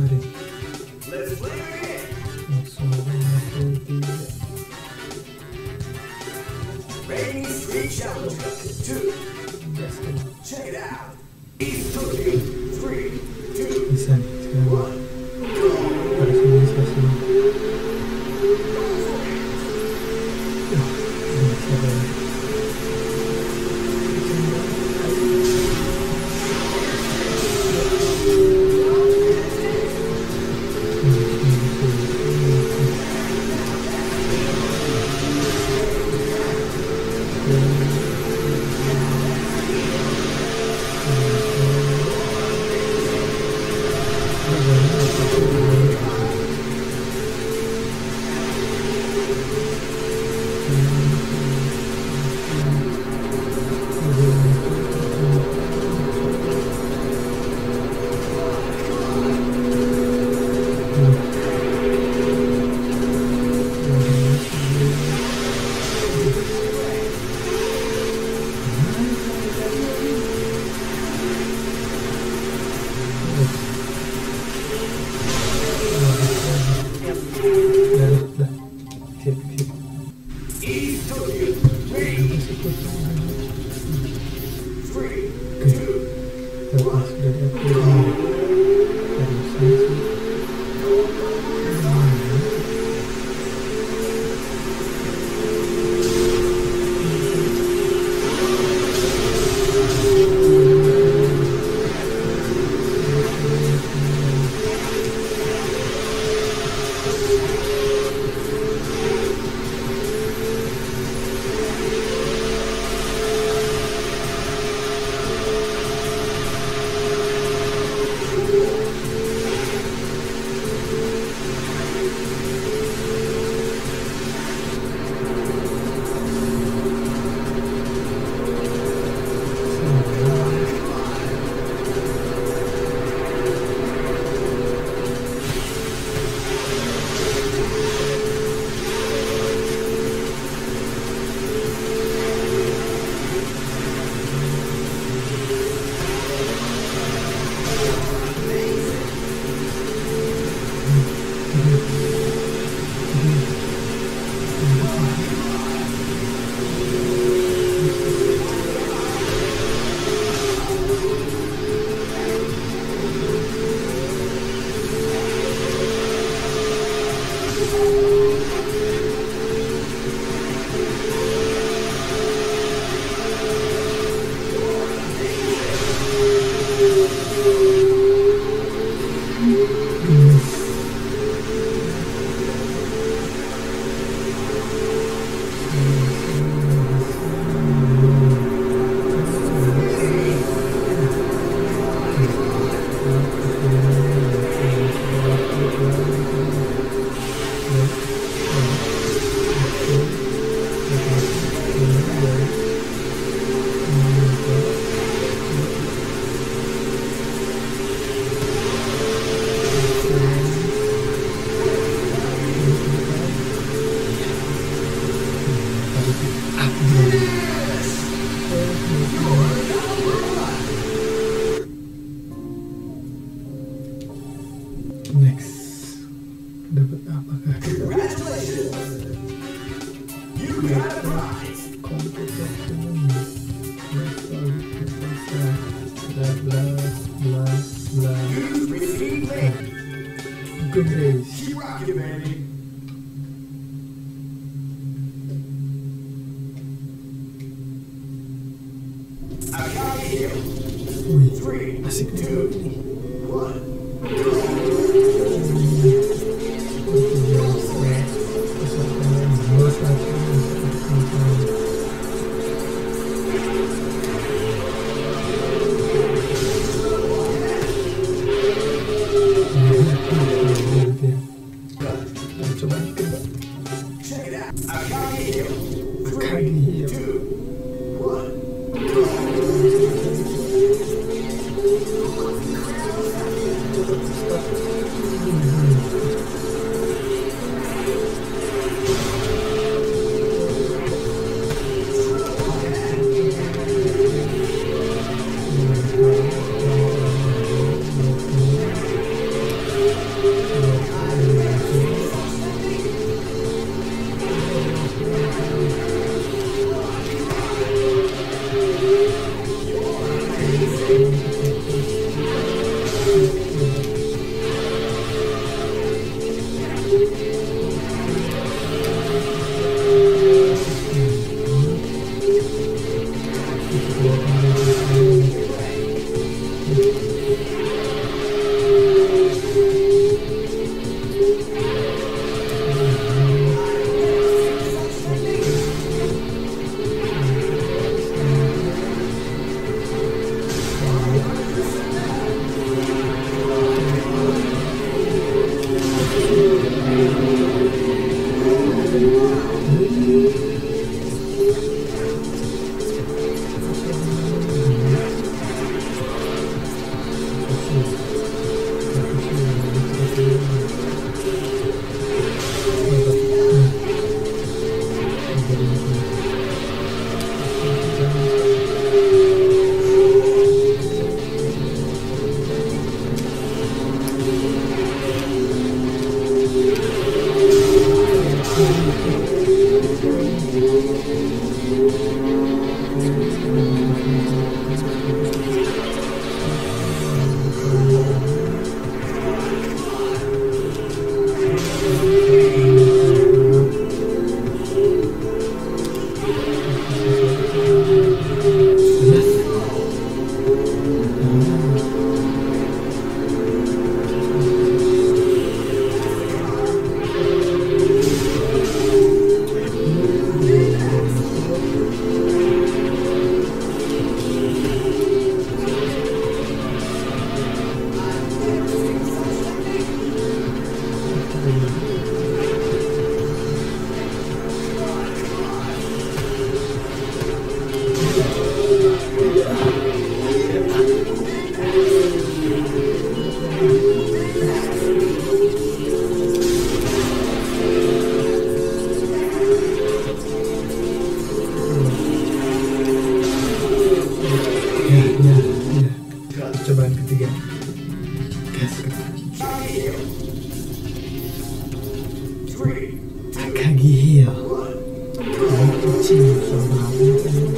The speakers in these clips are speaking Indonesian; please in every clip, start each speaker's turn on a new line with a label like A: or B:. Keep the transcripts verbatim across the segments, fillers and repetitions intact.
A: kemarin.
B: Let's play again.
A: Langsung aja masuk tiga.
B: Rainy Street Challenge two.
A: Gas kan.
B: Check it out. East Tokyo. Three, two,
A: Bisa nih sekarang.
B: one. Go.
A: Harus bisa sih. Wah, ini bisa banget.
B: East Tokyo. Three, three, two.
A: Lepas dari aku harusnya sih next dapat apakah
B: Congratulations. You got a prize.
A: competition bla bla bla bla
B: You received baby.
A: good days.
B: She rock you, baby. I got you.
A: Wih,
B: Three,
A: asik juga ini.
B: one.
A: Coba coba
B: Check it out. I got you.
A: Akagi Hill.
B: Two, one. three,
A: Takagi Hill. Kamu kucing sama aku.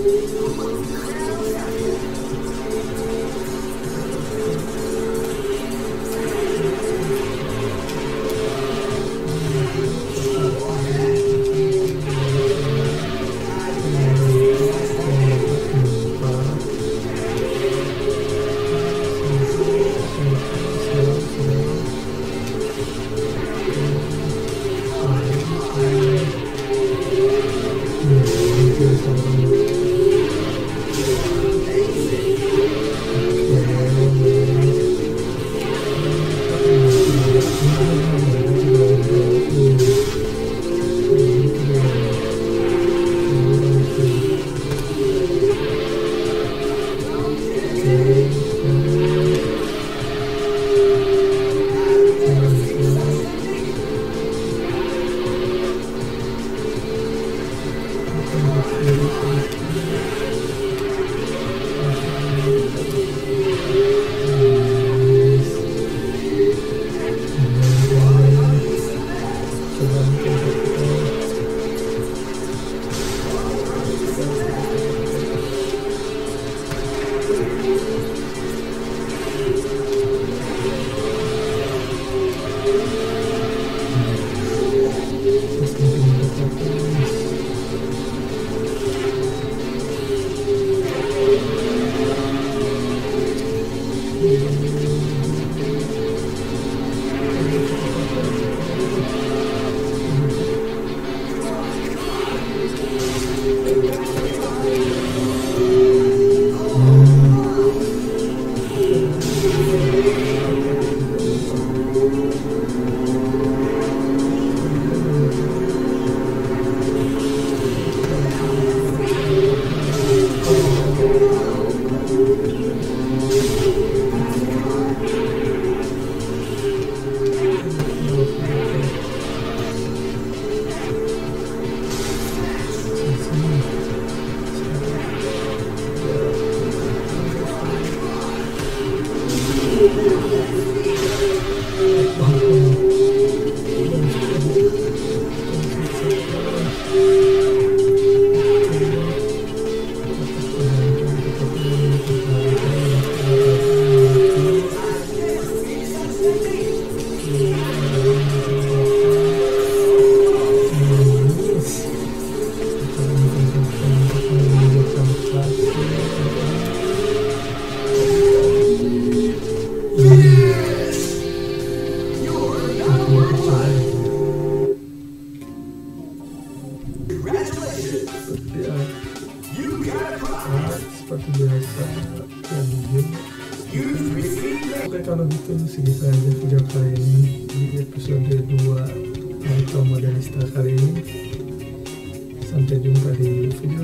A: Seperti biasa lanjut. Oke, kalau gitu segitu aja video kali ini di episode dua Naruto Modernista kali ini. Sampai jumpa di video